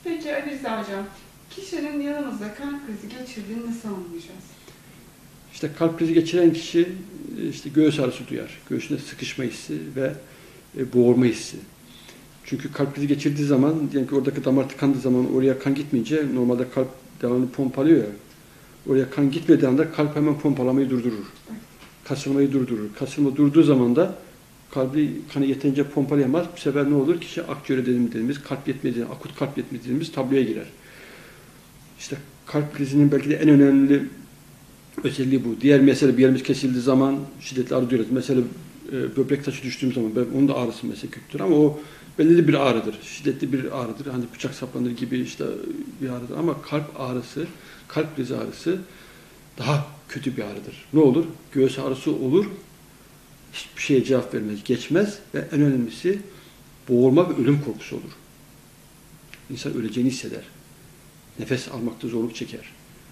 Peki Ali Rıza Hocam, kişinin yanımızda kalp krizi geçirdiğini nasıl anlayacağız? İşte kalp krizi geçiren kişi işte göğüs ağrısı duyar. Göğsünde sıkışma hissi ve boğulma hissi. Çünkü kalp krizi geçirdiği zaman, diyelim ki oradaki damar tıkandığı zaman oraya kan gitmeyince normalde kalp devamlı pompalıyor ya. Oraya kan gitmediği anda kalp hemen pompalamayı durdurur. Kasılmayı durdurur. Kasılma durduğu zaman da kalbi kanı yeterince pompalayamaz. Bu sefer ne olur? Kişi akciğer dediğimiz kalp yetmediği, akut kalp yetmediği dediğimiz tabloya girer. İşte kalp krizinin belki de en önemli özelliği bu. Diğer mesele bir yerimiz kesildiği zaman şiddetli ağrı duyuyoruz. Mesela böbrek taşı düştüğüm zaman onun da ağrısı mesela kötüdür ama o belirli bir ağrıdır. Şiddetli bir ağrıdır. Hani bıçak saplanır gibi işte bir ağrıdır ama kalp ağrısı, kalp krizi ağrısı daha kötü bir ağrıdır. Ne olur? Göğüs ağrısı olur. Hiçbir şeye cevap vermez, geçmez ve en önemlisi boğulma ve ölüm korkusu olur. İnsan öleceğini hisseder. Nefes almakta zorluk çeker.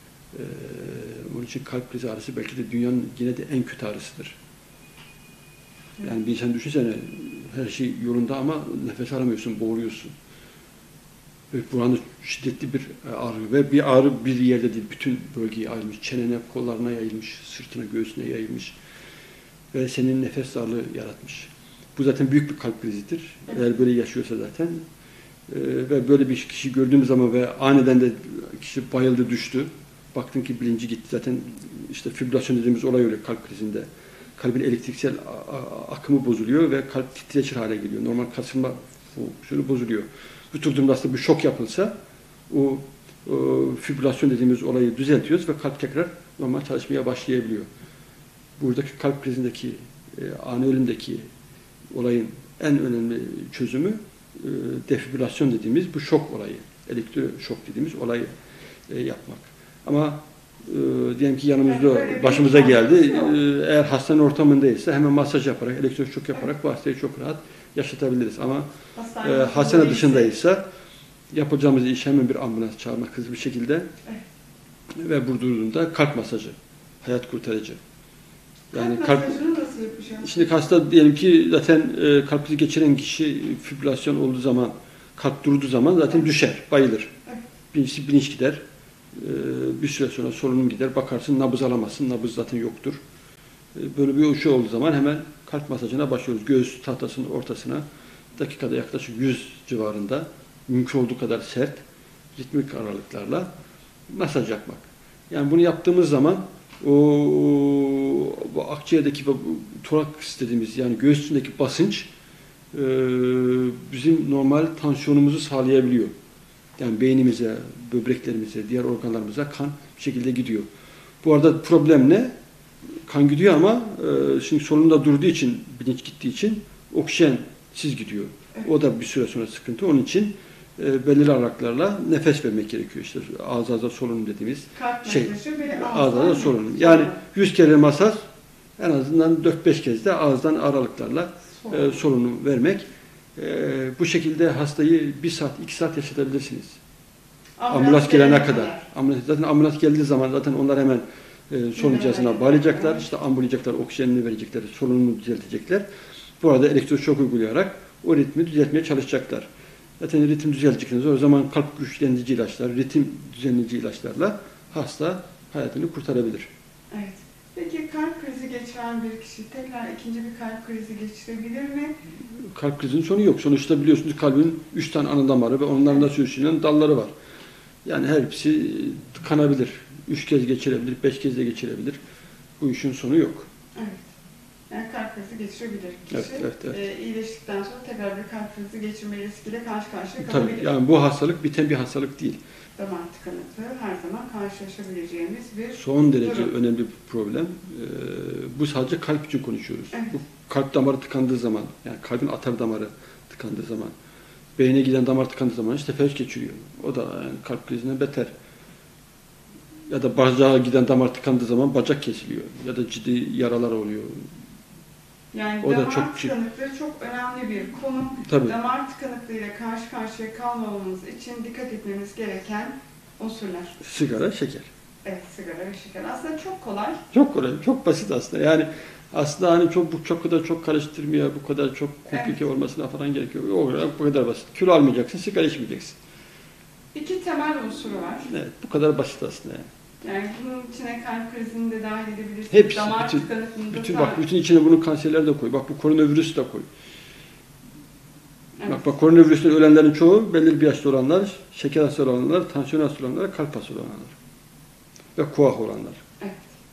Onun için kalp krizi ağrısı belki de dünyanın yine de en kötü ağrısıdır. Yani bir insan düşünsene, her şey yolunda ama nefes alamıyorsun, boğuluyorsun. Ve buranda şiddetli bir ağrı ve bir ağrı bir yerde değil, bütün bölgeye yayılmış, çenene, kollarına yayılmış, sırtına, göğsüne yayılmış ve senin nefes darlığı yaratmış. Bu zaten büyük bir kalp krizidir. Eğer böyle yaşıyorsa zaten ve böyle bir kişi gördüğüm zaman ve aniden de kişi bayıldı, düştü. Baktın ki bilinci gitti. Zaten işte fibrilasyon dediğimiz olay öyle kalp krizinde. Kalbin elektriksel akımı bozuluyor ve kalp titreşir hale geliyor. Normal kasılma fonksiyonu bozuluyor. Bu tür durumda aslında bir şok yapılsa o fibrilasyon dediğimiz olayı düzeltiyoruz ve kalp tekrar normal çalışmaya başlayabiliyor. Buradaki kalp krizindeki ani ölümdeki olayın en önemli çözümü defibrilasyon dediğimiz bu şok olayı, elektroşok dediğimiz olayı yapmak. Ama diyelim ki yanımızda başımıza geldi. Eğer hastanın ortamındaysa hemen masaj yaparak, elektroşok yaparak bu hastayı çok rahat yaşatabiliriz. Ama hastane dışındaysa yapacağımız iş hemen bir ambulans çağırmak hızlı bir şekilde ve bu durumda kalp masajı, hayat kurtarıcı. Yani kalp masajını nasıl yapacağız? Şimdi hasta diyelim ki zaten kalp krizi geçiren kişi fibrilasyon olduğu zaman, kalp durduğu zaman zaten düşer, bayılır. Bilinç gider. Bir süre sonra solunum gider. Bakarsın nabız alamazsın. Nabız zaten yoktur. Böyle bir şey olduğu zaman hemen kalp masajına başlıyoruz. Göğüs tahtasının ortasına dakikada yaklaşık 100 civarında mümkün olduğu kadar sert, ritmik aralıklarla masaj yapmak. Yani bunu yaptığımız zaman bu akciğerdeki toraks dediğimiz yani göğüs üstündeki basınç bizim normal tansiyonumuzu sağlayabiliyor. Yani beynimize, böbreklerimize, diğer organlarımıza kan bir şekilde gidiyor. Bu arada problem ne? Kan gidiyor ama şimdi solunumda durduğu için, bilinç gittiği için oksijensiz gidiyor. O da bir süre sonra sıkıntı. Onun için belirli aralıklarla nefes vermek gerekiyor. İşte ağız ağza solunum dediğimiz ağız ağza solunum. Yani 100 kere masaj en azından 4-5 kez de ağızdan aralıklarla solunum vermek. Bu şekilde hastayı 1 saat, 2 saat yaşatabilirsiniz. Ambulans gelene kadar. Zaten ambulans geldiği zaman zaten onlar hemen solunum cihazına bağlayacaklar. İşte ambulayacaklar, oksijenini verecekler, solunumunu düzeltecekler. Bu arada elektroşok uygulayarak o ritmi düzeltmeye çalışacaklar. Zaten ritim düzelecekler. O zaman kalp güçlendirici ilaçlar, ritim düzenleyici ilaçlarla hasta hayatını kurtarabilir. Evet. Peki kalp krizi geçiren bir kişi tekrar ikinci bir kalp krizi geçirebilir mi? Kalp krizinin sonu yok. Sonuçta biliyorsunuz kalbin 3 tane ana damarı ve onların da sürüşülen dalları var. Yani her hepsi tıkanabilir. 3 kez geçirebilir, 5 kez de geçirebilir. Bu işin sonu yok. Evet. Yani kalp krizi geçirebilir kişi. Evet. İyileştikten sonra tekrar bir kalp krizi geçirme riskiyle karşı karşıya kalabilir. Tabii yani bu hastalık biten bir hastalık değil. Damar tıkanıklığı her zaman karşılaşabileceğimiz bir son derece önemli bir problem. Bu sadece kalp için konuşuyoruz. Evet. Bu kalp damarı tıkandığı zaman, yani kalbin atar damarı tıkandığı zaman, beyne giden damar tıkandığı zaman işte felç geçiriyor. O da yani kalp krizinden beter. Ya da bacağa giden damar tıkandığı zaman bacak kesiliyor. Ya da ciddi yaralar oluyor. Yani o damar da çok tıkanıklığı çok önemli bir konu. Tabii. Damar tıkanıklığıyla karşı karşıya kalmamamız için dikkat etmemiz gereken unsurlar. Sigara, şeker. Evet, sigara ve şeker. Aslında çok kolay. Çok kolay, çok basit aslında. Yani aslında hani çok kadar çok karıştırmaya, bu kadar çok komplike olmasına falan gerekiyor. O kadar bu kadar basit. Kilo almayacaksın, sigara içmeyeceksin. İki temel unsuru var. Evet, bu kadar basit aslında. Yani bunun içine kalp krizini de dahil edebilirsiniz. Hepsi, damar tıkanıklığında bütün içine bunun kanserleri de koy. Bak bu koronavirüsü de koy. Evet. Bak koronavirüsten ölenlerin çoğu belli bir yaşta olanlar, şeker hastası olanlar, tansiyon hastası olanlar, kalp hastası olanlar. Ve kuah olanlar. Evet.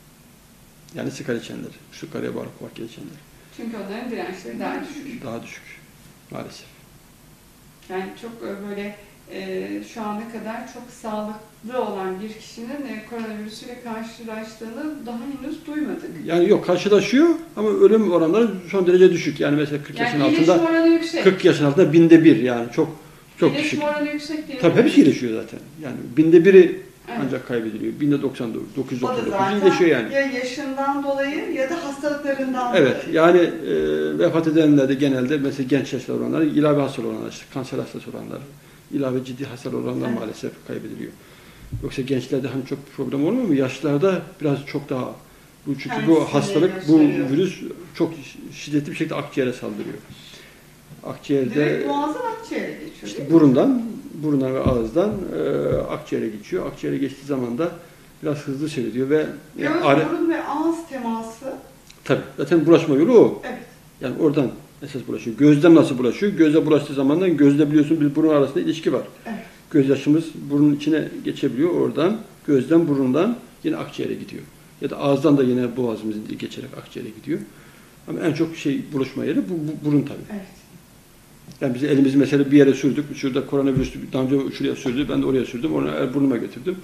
Yani sigara içenler, sigaraya bağlı kuah geçenler. Çünkü onların dirençleri daha düşük. Daha düşük maalesef. Yani çok böyle şu ana kadar çok sağlıklı olan bir kişinin koronavirüsüyle karşılaştığını daha henüz duymadık. Yani yok karşılaşıyor ama ölüm oranları son derece düşük. Yani mesela 40 yaşın altında, oranı yüksek. 40 yaşın altında 1/1000 yani çok düşük. İyileşme oranı yüksek değil. Tabii hepsi iyileşiyor zaten. Yani 1/1000'i Evet. ancak kaybediliyor. 1099, O da 999 zaten iyileşiyor yani. ya yaşından dolayı ya da hastalıklarından Evet, dolayı. yani vefat edenler de genelde mesela genç yaşta olanlar, ilave hastalığı olanlar, işte kanser hastası olanlar, ilave ciddi hastalığı olanlar Evet. maalesef kaybediliyor. Yoksa gençlerde hani çok problem olmuyor mu? Yaşlılarda biraz çok daha. Çünkü bu hastalık, bu virüs çok şiddetli bir şekilde akciğere saldırıyor. Akciğerde Direkt boğazdan akciğere geçiyor işte değil mi? burundan ve ağızdan akciğere geçiyor. Akciğere geçtiği zaman da biraz hızlı seyrediyor ve Göz, burun ve ağız teması. tabii zaten bulaşma yolu o. Evet. Yani oradan esas bulaşıyor. Gözden nasıl bulaşıyor? Gözle bulaştığı zamandan gözle biliyorsun bir burun arasında ilişki var. Evet. Gözyaşımız burnun içine geçebiliyor. Oradan gözden burundan yine akciğere gidiyor. Ya da ağızdan da yine boğazımızın geçerek akciğere gidiyor. Ama en çok bulaşma yeri bu burun tabii. Evet. Yani biz elimizi mesela bir yere sürdük. Şurada koronavirüs daha önce şuraya sürdü. Ben de oraya sürdüm. Onu burnuma götürdüm.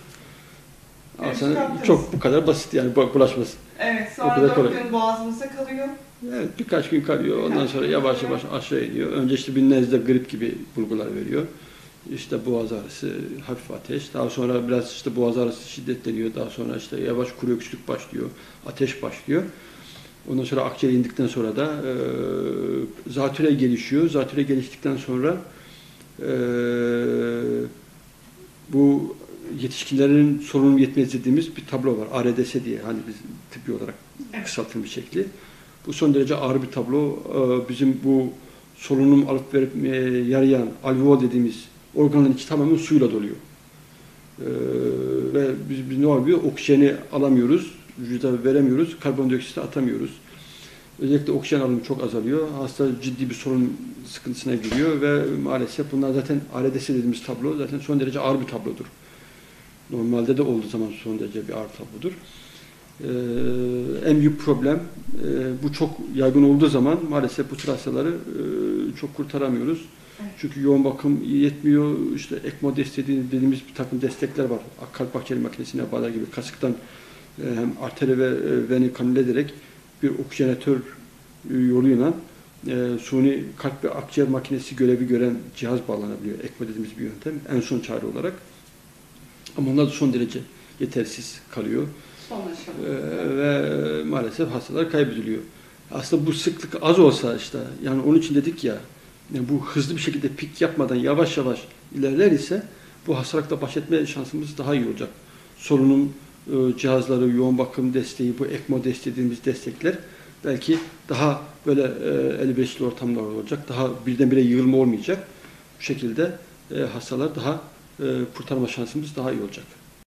Aslında çok bu kadar basit yani bulaşması. Evet. O Sonra kadar 4 kolay. gün boğazımıza kalıyor. Evet, birkaç gün kalıyor. Ondan sonra yavaş yavaş aşağı iniyor. Önce işte bir nezle, grip gibi bulgular veriyor. İşte boğaz ağrısı, hafif ateş. Daha sonra biraz işte boğaz ağrısı şiddetleniyor. Daha sonra işte yavaş kuru öksürük başlıyor. Ateş başlıyor. Ondan sonra akciğer indikten sonra da zatüre gelişiyor. Zatüre geliştikten sonra bu yetişkinlerin solunum yetmez dediğimiz bir tablo var. ARDS diye hani biz tıbbi olarak kısaltılmış şekli. Bu son derece ağır bir tablo. Bizim bu solunum alıp verip yarayan alveol dediğimiz organların içi tamamen suyla doluyor. Ve biz ne oluyor? Oksijeni alamıyoruz, vücuda veremiyoruz, karbondioksit atamıyoruz. Özellikle oksijen alımı çok azalıyor. Hasta ciddi bir solunum sıkıntısına giriyor ve maalesef bunlar zaten ARDS dediğimiz tablo zaten son derece ağır bir tablodur. Normalde de olduğu zaman son derece bir ağır tablodur. En büyük problem bu çok yaygın olduğu zaman maalesef bu tür hastaları çok kurtaramıyoruz. Evet. Çünkü yoğun bakım yetmiyor. İşte ECMO desteği dediğimiz bir takım destekler var. Kalp akciğer makinesine bağlar gibi kasıktan hem arteri ve veni kanül ederek bir oksijenatör yoluyla suni kalp ve akciğer makinesi görevi gören cihaz bağlanabiliyor. ECMO dediğimiz bir yöntem. En son çare olarak. Ama onlar da son derece yetersiz kalıyor. Ve maalesef hastalar kaybediliyor. Aslında bu sıklık az olsa işte yani onun için dedik ya yani bu hızlı bir şekilde pik yapmadan yavaş yavaş ilerler ise bu hastalıkla baş etme şansımız daha iyi olacak. Solunum cihazları, yoğun bakım desteği, bu ECMO dediğimiz destekler belki daha böyle elverişli ortamlar olacak. Daha birdenbire yığılma olmayacak. Bu şekilde hastalar daha kurtarma şansımız daha iyi olacak.